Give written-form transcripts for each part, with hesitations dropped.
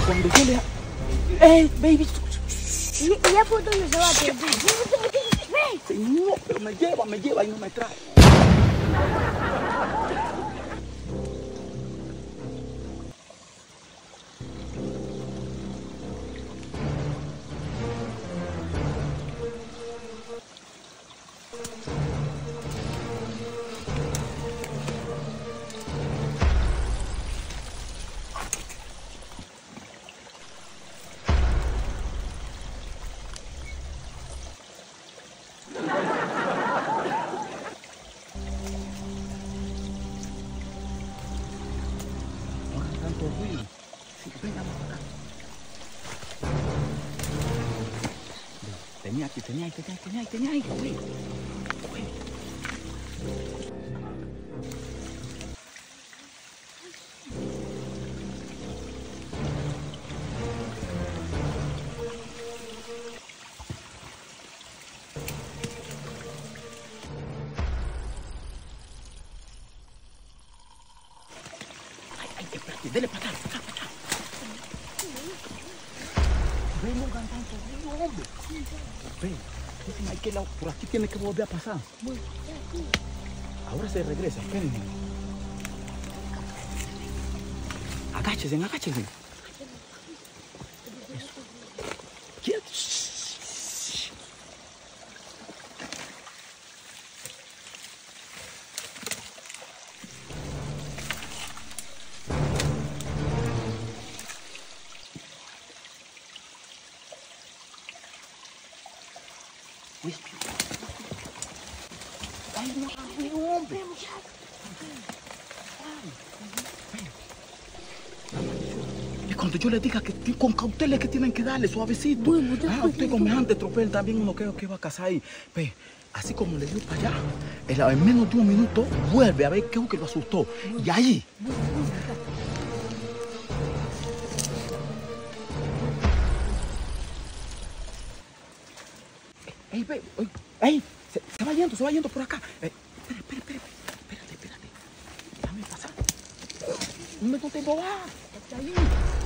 cuando yo le... ¡Ey, baby! ¿Y ya por dónde se va? Señor, pero me lleva y no me trae. Ruido. Sí, venga, vamos acá. Tenía ahí, güey. Espérate, dele para acá. Ven, no hagan tanto ruido, hombre. Ven, dicen ahí que por aquí tiene que volver a pasar. Ahora se regresa, espérenme. Agáchese. Eso. Quieto. Ay, no, hombre. Y cuando yo le diga que con cautela que tienen que darle, suavecito. Bueno, usted con semejante tropel también uno creo que va a casar ahí. Ve, así como le dio para allá, en menos de un minuto vuelve a ver qué es lo que lo asustó. Y ahí. Ey, se va yendo por acá. Espérate. Déjame pasar. No te embobas. Está ahí.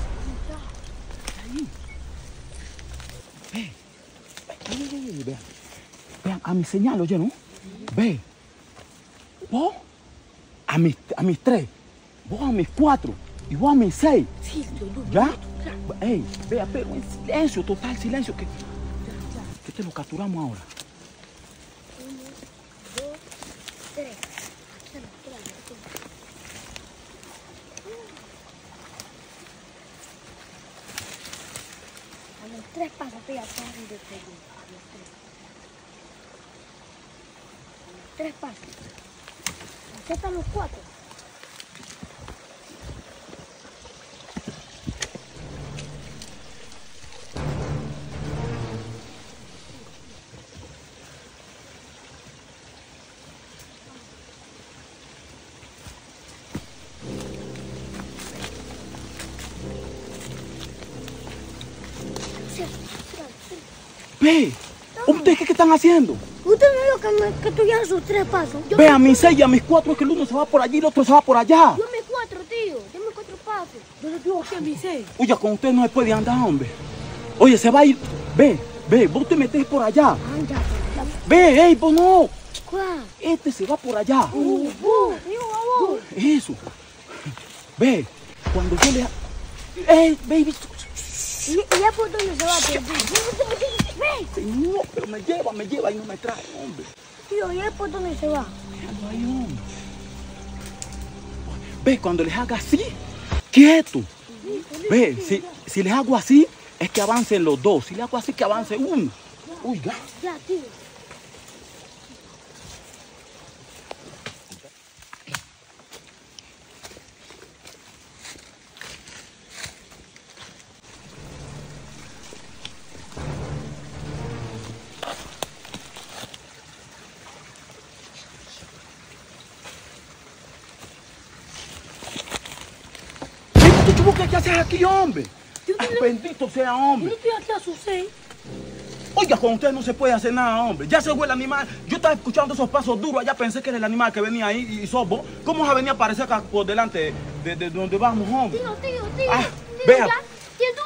Vean, a mi señal, oye, ¿no? Ve. Vos a mis 3, vos a mis 4 y vos a mis 6. Sí, ¿Ya? Ey, vea, pero en silencio, total silencio, que te lo capturamos ahora. 1, 2, 3. A los 3 pasos, pega atrás y de segundo. A los 3 pasos. Aceptan los 4. Ve, ¿ustedes qué están haciendo? ¿Usted no vio que tuvieron sus 3 pasos? Ve, a mis 6 y a mis 4 es que el uno se va por allí y el otro se va por allá. Yo me 4, tío. Yo me 4 pasos. Yo le digo que a mis 6. Oye, con usted no se puede andar, hombre. Oye, se va a ir. Ve, vos te metés por allá. Anda, Ve, ey, vos no. ¿cuál? Este se va por allá. Digo, a vos. Eso. Ve, cuando yo le... ¡Ey, baby! ¿Y ya por dónde se va? Señor, pero me lleva y no me trae, hombre. Tío, ¿y ya por dónde se va? Déjalo ahí, hombre. Ve, cuando les haga así, quieto. Ve, si les hago así, es que avancen los 2. Si les hago así, que avance uno. Uy, Ya, tío. ¿Qué haces aquí, hombre? Ay, bendito sea, hombre. Yo estoy aquí a sus 6. Oiga, con usted no se puede hacer nada, hombre. Ya se fue el animal. Yo estaba escuchando esos pasos duros. Allá pensé que era el animal que venía ahí y sos vos. ¿Cómo se venía a aparecer acá por delante de donde vamos, hombre? Tío. Ah, Tío, vea. ya. Tío,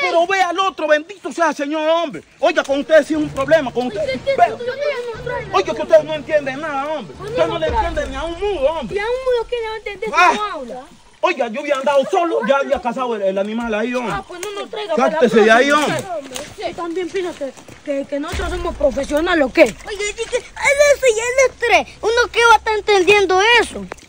Pero ve al otro, bendito sea el Señor, hombre. Oiga, con ustedes sí es un problema, con ustedes. Oiga, que ustedes no entienden nada, hombre. Ustedes no le entienden ni a un mudo, hombre. Y a un mudo que no entiende cómo habla. Oiga, yo había andado solo, ya había cazado el animal ahí, hombre. Pues no nos traiga. Cártese de ahí, hombre. También piensa que nosotros somos profesionales, ¿o qué? Oye, es eso ya es estrés. Uno que va a estar entendiendo eso.